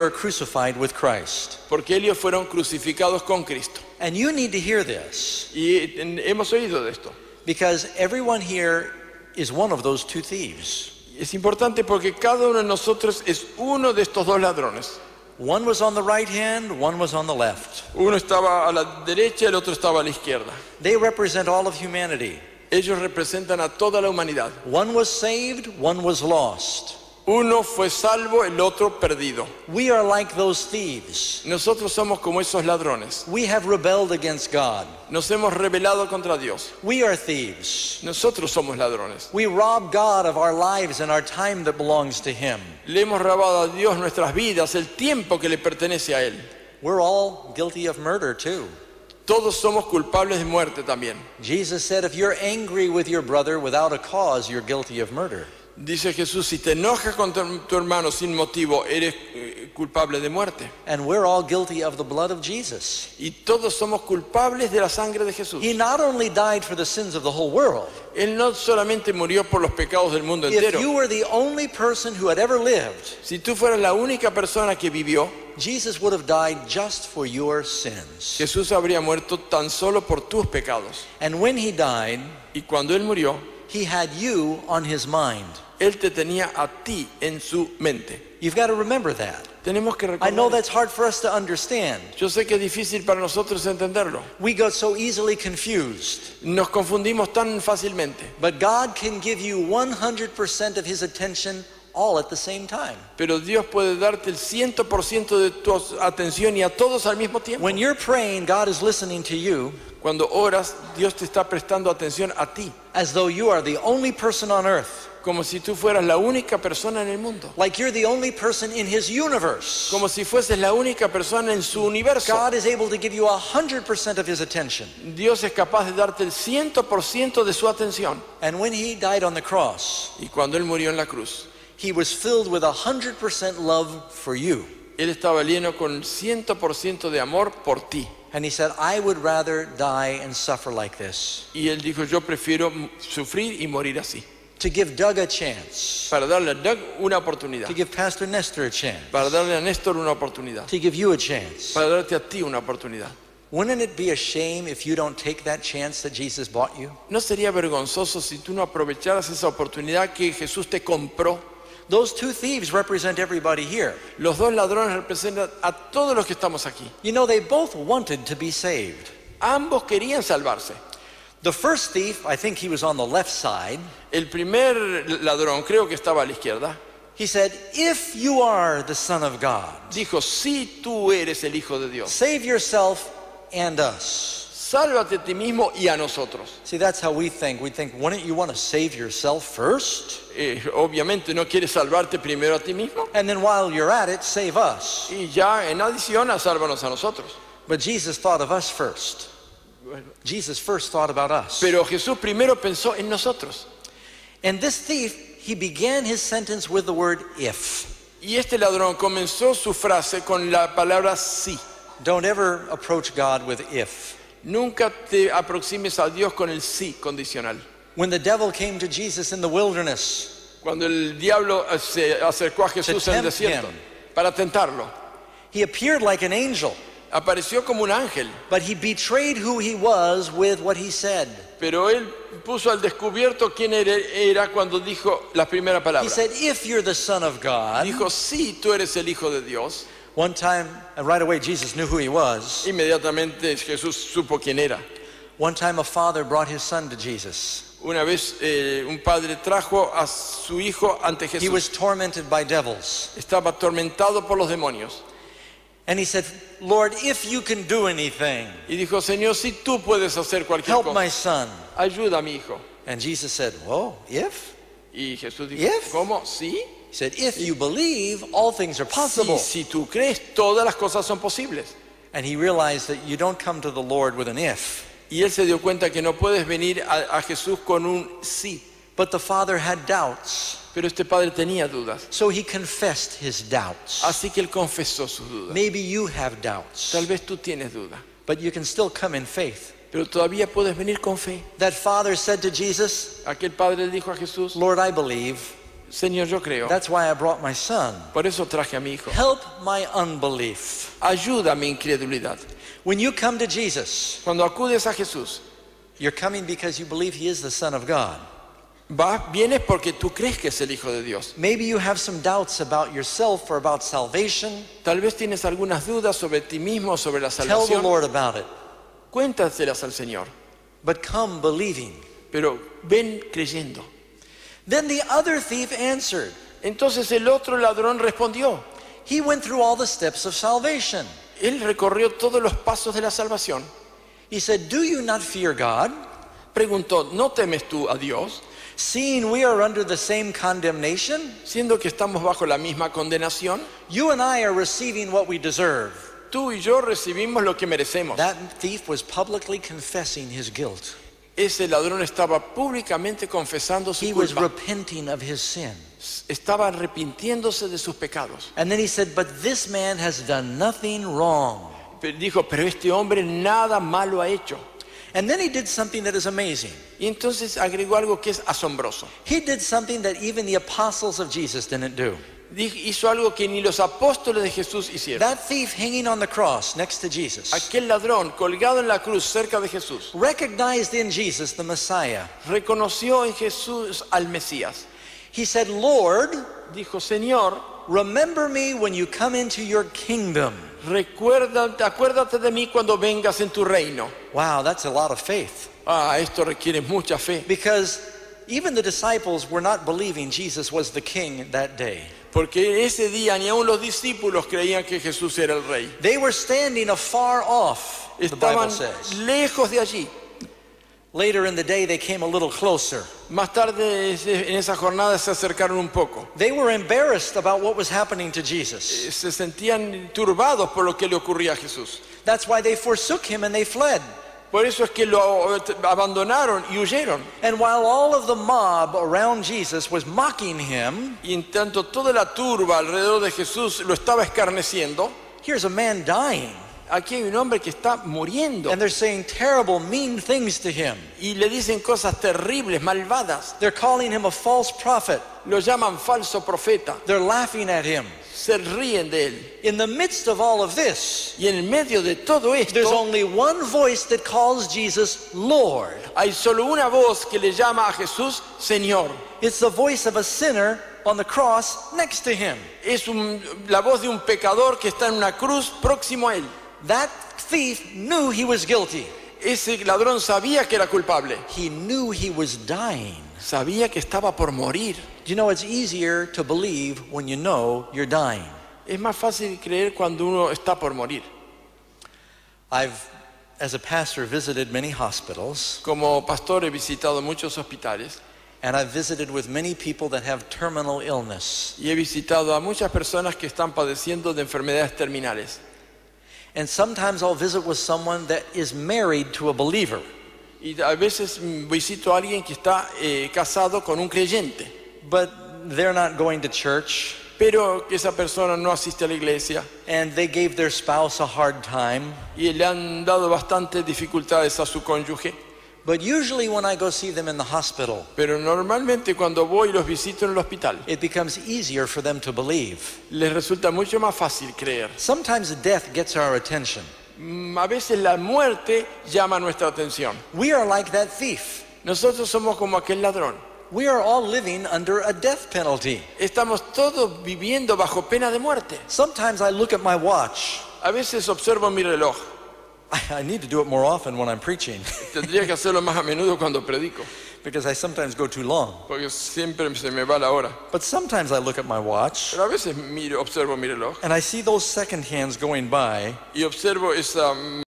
were crucified with Christ. porque ellos fueron crucificados con Cristo. And you need to hear this, Y hemos oído de esto. because everyone here is one of those two thieves. Es importante porque cada uno de nosotros es uno de estos dos ladrones. One was on the right hand, one was on the left. Uno estaba a la derecha, el otro estaba a la izquierda. They represent all of humanity. Ellos representan a toda la humanidad. One was saved, one was lost. Uno fue salvo, el otro perdido. We are like those thieves. Nosotros somos como esos ladrones. We have rebelled against God. Nos hemos rebelado contra Dios. We are thieves. Nosotros somos ladrones. We rob God of our lives and our time that belongs to Him. Le hemos robado a Dios nuestras vidas, el tiempo que le pertenece a Él. We're all guilty of murder too. Todos somos culpables de muerte también. Jesus said, if you're angry with your brother without a cause, you're guilty of murder. Dice Jesús, si te enojas con tu hermano sin motivo, eres culpable de muerte. And we're all guilty of the blood of Jesus. Y todos somos culpables de la sangre de Jesús. He not only died for the sins of the whole world. Él no solamente murió por los pecados del mundo entero. If you were the only person who had ever lived, Si tú fueras la única persona que vivió, Jesus would have died just for your sins. Jesús habría muerto tan solo por tus pecados. And when He died, Y cuando Él murió, He had you on His mind. Él te tenía a ti en su mente. You've got to remember that. Tenemos que I know recordar. that's hard for us to understand. Yo sé que es difícil para nosotros entenderlo. We got so easily confused. Nos confundimos tan fácilmente. But God can give you 100% of His attention all at the same time. Pero Dios puede darte el 100% de tu atención y a todos al mismo tiempo. When you're praying, God is listening to you Cuando oras, Dios te está prestando atención a ti, as though you are the only person on earth. como si tú fueras la única persona en el mundo, Like you're the only person in His universe. como si fueses la única persona en su universo. God is able to give you 100% of His attention. Dios es capaz de darte el 100% de su atención. And when He died on the cross, Y cuando Él murió en la cruz, He was filled with 100% love for you. Él estaba lleno con 100% de amor por ti. And He said, I would rather die and suffer like this. Y Él dijo, yo prefiero sufrir y morir así, To give Doug a chance. para darle a Doug una oportunidad, To give Pastor Nestor a chance. para darle a Néstor una oportunidad, To give you a chance. para darte a ti una oportunidad. Wouldn't it be a shame if you don't take that chance that Jesus bought you? ¿No sería vergonzoso si tú no aprovecharas esa oportunidad que Jesús te compró? Those two thieves represent everybody here. Los dos ladrones representan a todos los que estamos aquí. You know, they both wanted to be saved. Ambos querían salvarse. The first thief, I think he was on the left side. El primer ladrón, creo que estaba a la izquierda, He said, if you are the Son of God, dijo, si tú eres el Hijo de Dios, save yourself and us. sálvate a ti mismo y a nosotros. See, that's how we think. We think, wouldn't you want to save yourself first? Obviamente no quieres salvarte primero a ti mismo And then while you're at it, save us. y ya en adición a sálvanos a nosotros. But Jesus thought of us first. Jesus first thought about us. Pero Jesús primero pensó en nosotros. And this thief, he began his sentence with the word if. Y este ladrón comenzó su frase con la palabra sí. Don't ever approach God with if. Nunca te aproximes a Dios con el sí condicional. When the devil came to Jesus in the wilderness, Cuando el diablo se acercó a Jesús en el tempt desierto him. para tentarlo, he appeared like an angel, apareció como un ángel, but he betrayed who he was with what he said. pero él puso al descubierto quién era cuando dijo la primera He palabra. said, if you're the Son of God. Dijo, sí, tú eres el Hijo de Dios. One time, right away, Jesus knew who he was. Inmediatamente Jesús supo quién era. One time, a father brought his son to Jesus. Una vez un padre trajo a su hijo ante He Jesús. was tormented by devils. Estaba atormentado por los demonios. And he said, Lord, if you can do anything, Y dijo, Señor, si tú puedes hacer cualquier help cosa, my son. ayuda a mi hijo. And Jesus said, whoa, if? Y Jesús dijo, If? ¿cómo? ¿Sí? He said, if you believe, all things are Sí, possible. si tú crees, todas las cosas son posibles. And he realized that you don't come to the Lord with an if. Y él se dio cuenta que no puedes venir a Jesús con un sí. But the father had doubts. Pero este padre tenía dudas. So he confessed his doubts. Así que él confesó sus dudas. Maybe you have doubts, Tal vez tú tienes dudas, but you can still come in faith. pero todavía puedes venir con fe. That father said to Jesus, Aquel padre le dijo a Jesús, Lord, I believe. Señor, yo creo. That's why I brought my son. Por eso traje a mi hijo. Help my unbelief. Ayuda mi incredulidad. When you come to Jesus, Cuando acudes a Jesús, you're coming because you believe he is the Son of God. vienes porque tú crees que es el Hijo de Dios. Maybe you have some doubts about yourself or about salvation. Tal vez tienes algunas dudas sobre ti mismo, sobre la Tell the salvación. Lord about it. Cuéntaselas al Señor. But come believing. Pero ven creyendo. Then the other thief answered. Entonces el otro ladrón respondió. He went through all the steps of salvation. Él recorrió todos los pasos de la salvación. He said, do you not fear God? Preguntó, ¿no temes tú a Dios? Seeing we are under the same condemnation, Siendo que estamos bajo la misma condenación, you and I are receiving what we deserve. tú y yo recibimos lo que merecemos. That thief was publicly confessing his guilt. Ese ladrón estaba públicamente confesando su He was culpa. repenting of his sin. Estaba arrepintiéndose de sus pecados. And then he said, but this man has done nothing wrong. Dijo, pero este hombre nada malo ha hecho. And then he did something that is amazing. Y entonces agregó algo que es asombroso. He did something that even the apostles of Jesus didn't do. Hizo algo que ni los apóstoles de Jesús hicieron. That thief hanging on the cross next to Jesus Aquel ladrón colgado en la cruz cerca de Jesús recognized in Jesus the Messiah. reconoció en Jesús al Mesías. He said, Lord, Dijo, Señor, remember me when you come into your kingdom. acuérdate de mí cuando vengas en tu reino. Wow, that's a lot of faith. Esto requiere mucha fe. Because even the disciples were not believing Jesus was the king that day. Porque ese día ni aun los discípulos creían que Jesús era el rey. They were standing afar off, the Bible Estaban says. lejos de allí. Later in the day, they came a little closer. Más tarde en esa jornada se acercaron un poco. They were embarrassed about what was happening to Jesus. Se sentían turbados por lo que le ocurría a Jesús. That's why they forsook him and they fled. Por eso es que lo abandonaron y huyeron. And while all of the mob around Jesus was mocking him, Y en tanto toda la turba alrededor de Jesús lo estaba escarneciendo, here's a man dying. aquí hay un hombre que está muriendo. And they're saying terrible, mean things to him. Y le dicen cosas terribles, malvadas. They're calling him a false prophet. Lo llaman falso profeta. They're laughing at him. Se ríen de él. In the midst of all of this, Y en medio de todo there's esto, only one voice that calls Jesus Lord. hay solo una voz que le llama a Jesús Señor. It's the voice of a sinner on the cross next to him. Es la voz de un pecador que está en una cruz próximo a él. That thief knew he was guilty. Ese ladrón sabía que era culpable. He knew he was dying. Sabía que estaba por morir. You know, it's easier to believe when you know you're dying. Es más fácil creer cuando uno está por morir. I've, as a pastor, visited many hospitals, Como pastor he visitado muchos hospitales and I've visited with many people that have terminal illness. y he visitado a muchas personas que están padeciendo de enfermedades terminales. And sometimes I'll visit with someone that is married to a believer. Y a veces visito a alguien que está casado con un creyente, But they're not going to church, pero que esa persona no asiste a la iglesia and they gave their spouse a hard time. y le han dado bastantes dificultades a su cónyuge. But usually when I go see them in the hospital, Pero normalmente cuando voy y los visito en el hospital, it becomes easier for them to believe. les resulta mucho más fácil creer. Sometimes death gets our attention. A veces la muerte llama nuestra atención. We are like that thief. Nosotros somos como aquel ladrón. We are all living under a death penalty. Estamos todos viviendo bajo pena de muerte. Sometimes I look at my watch. A veces observo mi reloj. I need to do it more often when I'm preaching Tendría que hacerlo más a menudo cuando predico, because I sometimes go too long. porque siempre se me va la hora. But sometimes I look at my watch Pero a veces observo mi reloj and I see those second hands going by y observo esa